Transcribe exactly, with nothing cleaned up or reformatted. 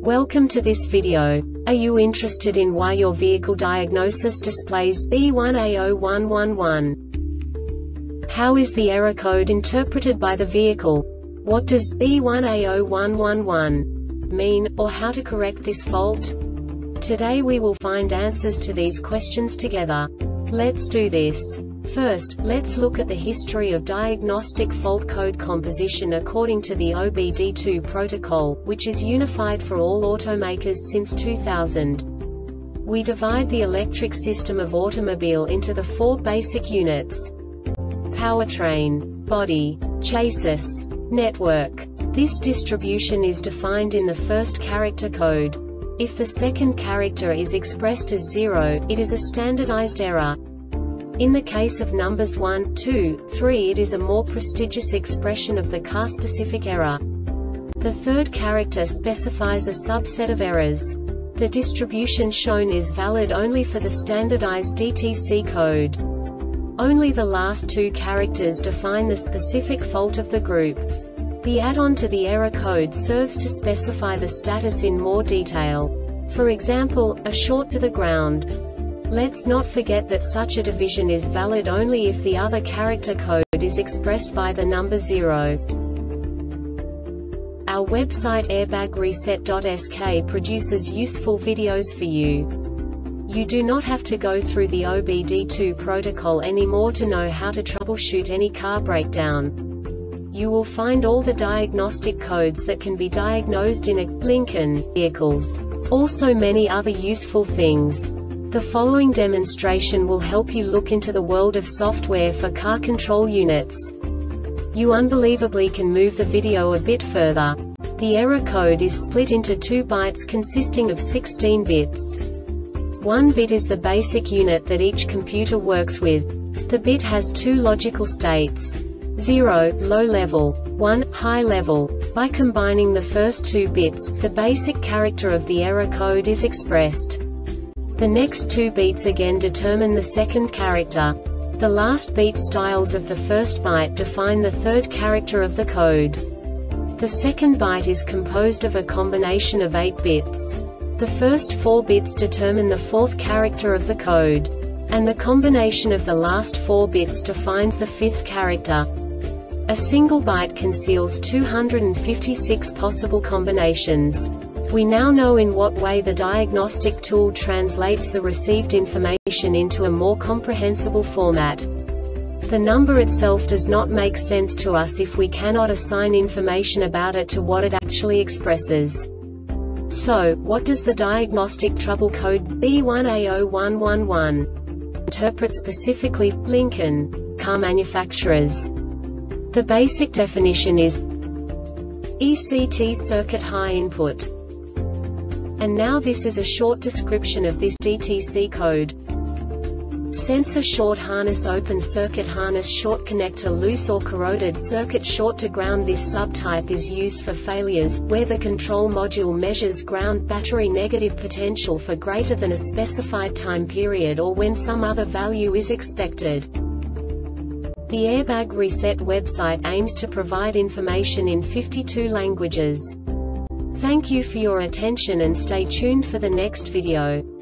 Welcome to this video. Are you interested in why your vehicle diagnosis displays B one A zero one one one? How is the error code interpreted by the vehicle? What does B one A zero one one one mean, or how to correct this fault? Today we will find answers to these questions together. Let's do this. First, let's look at the history of diagnostic fault code composition according to the O B D two protocol, which is unified for all automakers since two thousand. We divide the electric system of automobile into the four basic units: powertrain, body, chassis, network. This distribution is defined in the first character code. If the second character is expressed as zero, it is a standardized error. In the case of numbers one, two, three, it is a more prestigious expression of the car-specific error. The third character specifies a subset of errors. The distribution shown is valid only for the standardized D T C code. Only the last two characters define the specific fault of the group. The add-on to the error code serves to specify the status in more detail. For example, a short to the ground. Let's not forget that such a division is valid only if the other character code is expressed by the number zero. Our website airbag reset dot S K produces useful videos for you. You do not have to go through the O B D two protocol anymore to know how to troubleshoot any car breakdown. You will find all the diagnostic codes that can be diagnosed in a Lincoln vehicles. Also many other useful things. The following demonstration will help you look into the world of software for car control units. You unbelievably can move the video a bit further. The error code is split into two bytes consisting of sixteen bits. One bit is the basic unit that each computer works with. The bit has two logical states: zero, low level, one, high level. By combining the first two bits, the basic character of the error code is expressed. The next two beats again determine the second character. The last beat styles of the first byte define the third character of the code. The second byte is composed of a combination of eight bits. The first four bits determine the fourth character of the code. And the combination of the last four bits defines the fifth character. A single byte conceals two hundred fifty-six possible combinations. We now know in what way the diagnostic tool translates the received information into a more comprehensible format. The number itself does not make sense to us if we cannot assign information about it to what it actually expresses. So, what does the diagnostic trouble code B one A zero one one one interpret specifically for Lincoln car manufacturers? The basic definition is E C T circuit high input. And now this is a short description of this D T C code. Sensor short harness, open circuit harness, short connector, loose or corroded circuit, short to ground. This subtype is used for failures where the control module measures ground battery negative potential for greater than a specified time period or when some other value is expected. The Airbag Reset website aims to provide information in fifty-two languages. Thank you for your attention and stay tuned for the next video.